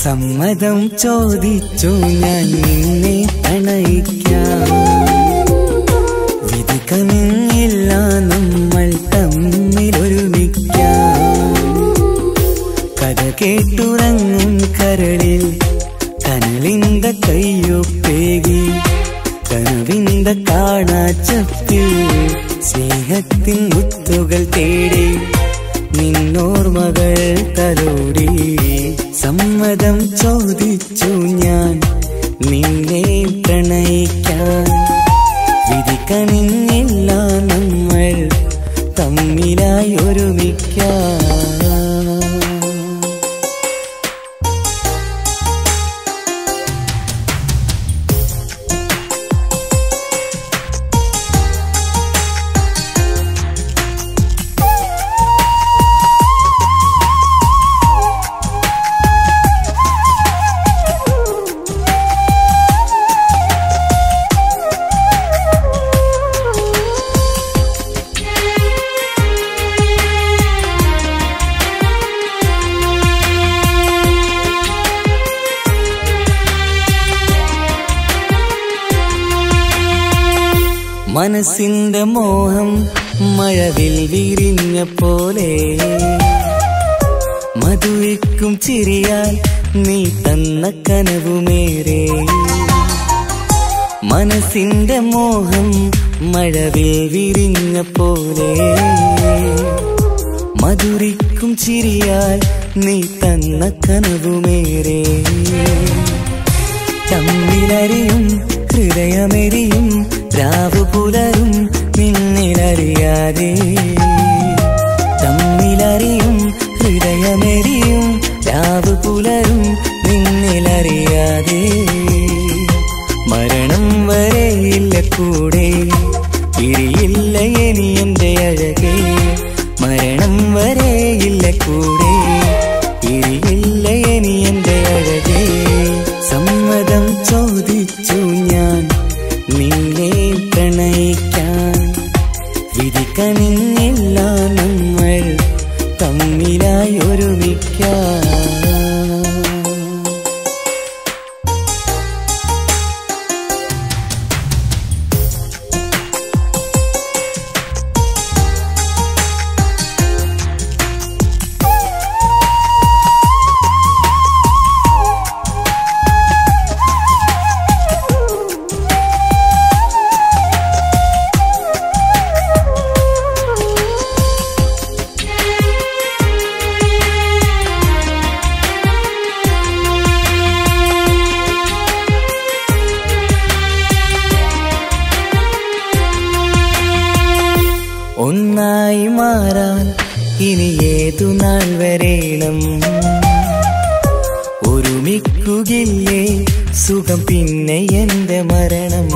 സമ്മതം ചോദിച്ചു ഞാൻ നിന്നെ പ്രണയിക്കാം. വിധി കനിഞ്ഞില്ല നമ്മൾ തമ്മിലൊരുമിക്കാം. കഥ കേട്ടുറങ്ങും കരളിൽ കനലിന്ത കയ്യൊപ്പേകി കനവിന്ത കാണാച്ചപ്പിൽ സ്നേഹത്തിൻ മുത്തുകൾ തേടി നിന്നോർമകൾ തലോടി. സമ്മതം ചോദിച്ചു ഞാൻ നിന്നെ പ്രണയിക്കാൻ. വിധി കനിഞ്ഞില്ല നമ്മൾ തമ്മിലായി ഒരുമിക്കാം. മനസ്സിന്റെ മോഹം മഴവിൽ വിരിഞ്ഞ പോലെ മധുരിക്കും ചിരിയാൽ നീ തന്ന കനവുമേറെ. മനസ്സിന്റെ മോഹം മഴവിൽ വിരിഞ്ഞ പോലെ മധുരിക്കും ചിരിയാൽ നീ തന്ന കനവുമേറെ. തമ്മിലറിയും ഹൃദയമെരിയും രാവു പുലരും നിന്നിലറിയാതെ. തമ്മിലറിയും ഹൃദയമെരിയും രാവു പുലരും നിന്നിലറിയാതെ. മരണം വരെയില്ല കൂടെ പിരിയില്ല ഇനി എന്റെ അഴകേ. മരണം വരെയില്ല കൂടെ പിരിയില്ല ഇനി എന്റെ അഴകേ. സമ്മതം ചോദിച്ചു ഞാൻ നിന്നെ പ്രണയിക്കാൻ. വിധി കനിഞ്ഞില്ല നമ്മൾ തമ്മിലായി ഒരുമിക്കാം. ഒന്നായി മാറാൻ ഇനി ഏതു നാൾ വരേണം. ഒരുമിക്കുകയില്ലേ സുഖം പിന്നെ എന്റെ മരണം.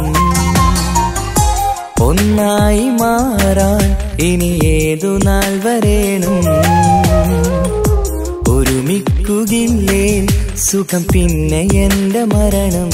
ഒന്നായി മാറാൻ ഇനി ഏതു നാൾ വരേണം. ഒരുമിക്കുകയില്ലേ സുഖം പിന്നെ എന്റെ മരണം.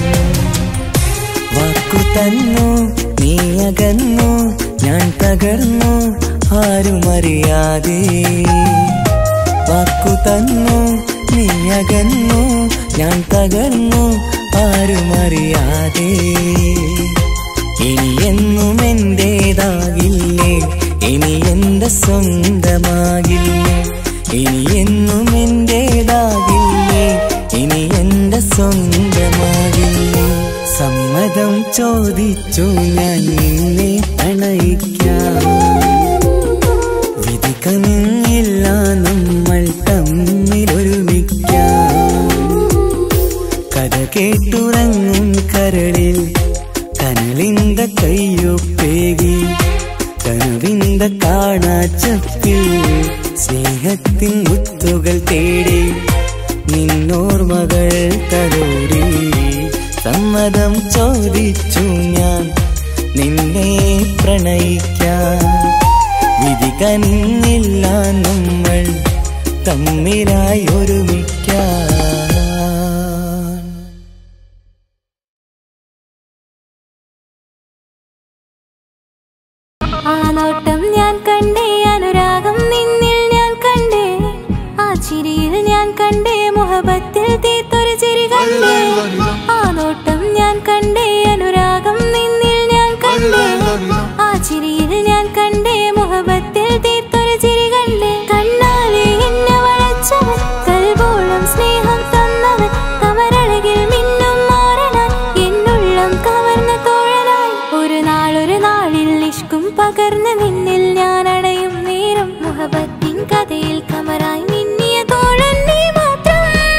വാക്കു തന്നു നീ അകന്നു ഞാൻ തകർന്നു ആരുമറിയാതെ. വാക്കു തന്നു നീ അകന്നു ഞാൻ തകർന്നു ആരുമറിയാതെ. ഇനി എന്നും എന്റേതാകില്ലേ ഇനി എന്റെ സ്വന്തമാകില്ലേ. ഇനി എന്നും എന്റേതാകില്ലേ ഇനി എന്റെ സ്വന്തമാകില്ലേ. സമ്മതം ചോദിച്ചു ഞാൻ നിന്നെ പ്രണയിക്കാം. വിധി കനിഞ്ഞില്ല നമ്മൾ തമ്മിലൊരുമിക്കാം. കഥ കേട്ടുറങ്ങും കരളിൽ കനലിന്ത കയ്യൊപ്പേകി കനവിന്ത കാണാച്ചപ്പിൽ സ്നേഹത്തിൻ മുത്തുകൾ തേടി നിന്നോർമകൾ തലോടി. സമ്മതം ചോദിച്ചു ഞാൻ നിന്നെ പ്രണയിക്കാൻ. വിധി കനിഞ്ഞില്ല നമ്മൾ തമ്മിലായി ഒരുമിക്കാം. ആ നോട്ടം ഞാൻ കണ്ടേ, അനുരാഗം നിന്നിൽ ഞാൻ കണ്ടേ, ആ ചിരിയിൽ ഞാൻ കണ്ടേ, മുഹബത്തിൽ തീർത്തൊരു ചിരി കണ്ടേ ആ നോട്ടം ഞാൻ കണ്ടേ അനുരാഗം നിന്നിൽ ഞാൻ കണ്ടേ ആ ചിരിയിൽ ഞാൻ കണ്ടേ മുഹബത്തിൽ തീർത്തൊരു ചിരി കണ്ടേ കണ്ണാലെ എന്നെ വളച്ചവൻ കൽബോളം സ്നേഹം തന്നവൻ കമരഴകിൽ മിന്നും മാറനായി എന്നുള്ളം കവർന്ന തോഴനായി ഒരു നാളിൽ ഇഷ്കും പകർന്ന് നിന്നിൽ ഞാൻ അടയും നേരം മുഹബത്തിൻ കഥയിൽ കമറായി മിന്നിയ തോഴൻ നീ മാത്രം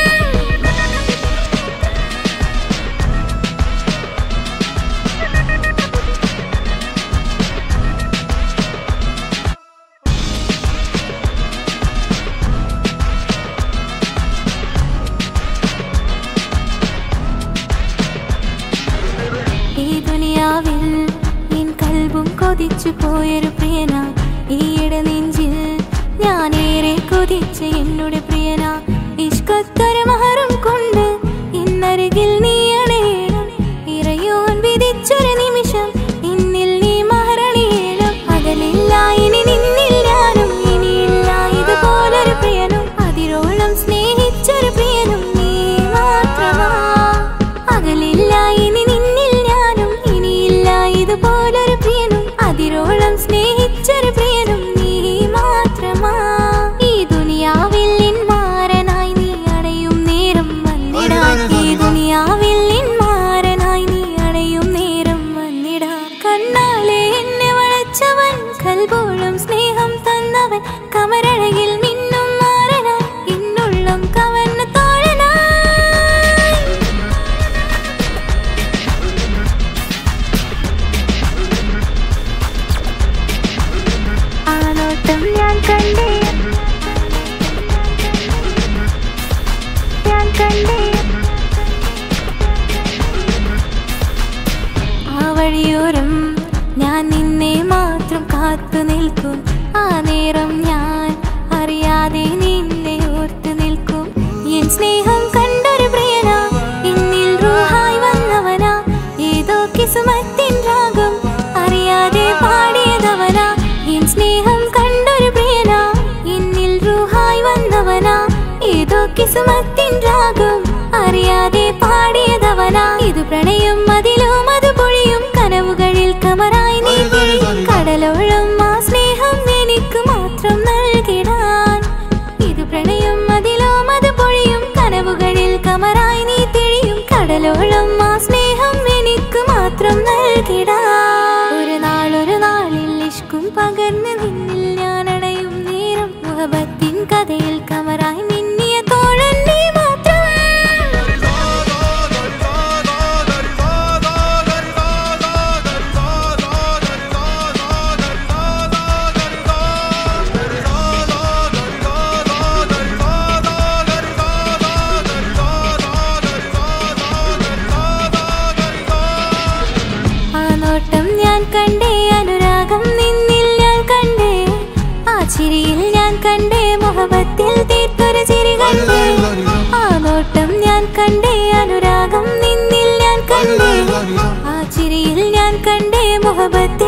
ഈ ദുനിയാവിൽ എൻ കൽബും കൊതിച്ചു പോയൊരു പ്രിയന ഈയിടെ നെഞ്ചിൽ ഞാനേറെ കൊതിച്ച് എന്നോട് പ്രിയന ഇഷ്കത്തൊരു മഹറും കൊണ്ട് ഇന്നരികിൽ നീ അണയണം ഇറയോൻ വിധിച്ചൊരു നിമിഷം ഇന്നിൽ നീ മഹറണിയേണം അകലില്ല ഇനി നിന്നിൽ ഞാനും ഇനിയില്ല ഇതുപോലൊരു പ്രിയനും അതിരോളം സ്നേഹിച്ചൊരു പ്രിയനും നീ മാത്രമാ അകലില്ല ഇനി നിന്നിൽ ഞാനും ഇനിയില്ല ഇതുപോലൊരു പ്രിയനും അതിരോളം സ്നേഹിച്ചൊരു പ്രിയനും നീ മാത്രമാ ഈ ദുനിയാവിൽ മാരനായി നീ അടയും നേരം വന്നിടാൻ ഈ ദുനിയാവിൽ മാരനായി നീ അടയും നേരം വന്നിടാൻ കണ്ണാലെ എന്നെ വളച്ചവൻ കൽബോളം സ്നേഹം തന്നവൻ കമരഴകിൽ മിന്നും മാറനായി എന്നുള്ളം കവർന്ന തോഴനായി ആ നോട്ടം ഞാൻ കണ്ടേ ആ വഴിയോരം ഞാൻ നിന്നെ മാത്രം കാത്തു നിൽക്കും ആ നേരം ഞാൻ അറിയാതെ നിന്നെ ഓർത്തു നിൽക്കും എൻ സ്നേഹം കണ്ടൊരു പ്രിയന എന്നിൽ റൂഹായി വന്നവനാ ഏതോ കിസുമത്തിൻ രാഗം അറിയാതെ പാടിയതവനാ എൻ സ്നേഹം കണ്ടൊരു പ്രിയന എന്നിൽ റൂഹായി വന്നവനാ ഏതോ കിസുമത്തിൻ രാഗം അറിയാതെ പാടിയതവനാ ഇത് പ്രണയം അതിലും അത് പൊഴിയും കനവുകളിൽ കമറായി നീ കടലോളം ആ സ്നേഹം എനിക്ക് മാത്രം നൽകിടാൻ ഇത് പ്രണയം അതിലും അത് പൊഴിയും കനവുകളിൽ കമറായി നീ തെളിയും കടലോളം ആ സ്നേഹം എനിക്ക് മാത്രം നൽകിടാൻ ഒരു നാളിൽ ഇഷ്കും പകർന്ന് നിന്നിൽ ഞാൻ അടയും നേരം മുഹബത്തിൻ കഥയിൽ കമറായി മിന്നിയ തോഴൻ നീ മാത്രം ആ നോട്ടം ഞാൻ കണ്ടേ അനുരാഗം നിന്നിൽ ഞാൻ കണ്ടേ ആ ചിരിയിൽ ഞാൻ കണ്ടേ മുഹബത്തിൽ തീർത്തൊരു ചിരി കണ്ടേ ആ നോട്ടം ഞാൻ കണ്ടേ അനുരാഗം നിന്നിൽ ഞാൻ കണ്ടേ ആ ചിരിയിൽ ഞാൻ കണ്ടേ മുഹബത്തിൽ